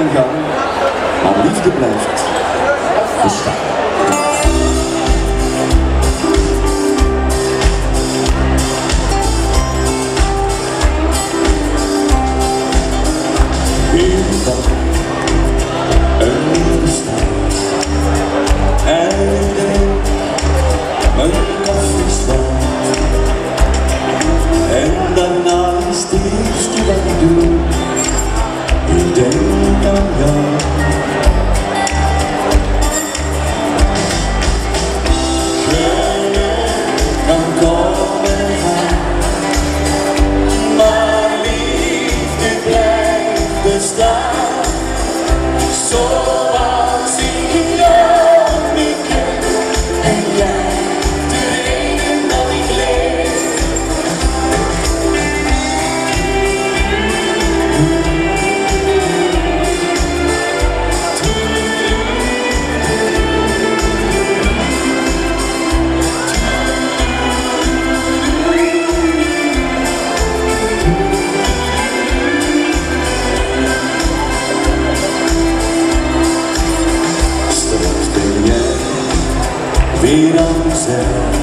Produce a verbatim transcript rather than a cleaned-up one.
en gaan, maar liefde blijft bestaan. Een dag, een bestaan, en ik denk, mijn koffie staat. En daarna is het eerste wat ik doe, ik denk aan jou. Je kan komen en gaan, maar liefde blijft bestaan. Zoals ik jou nu ken en jij de reden dat ik leef. Weer aan zee.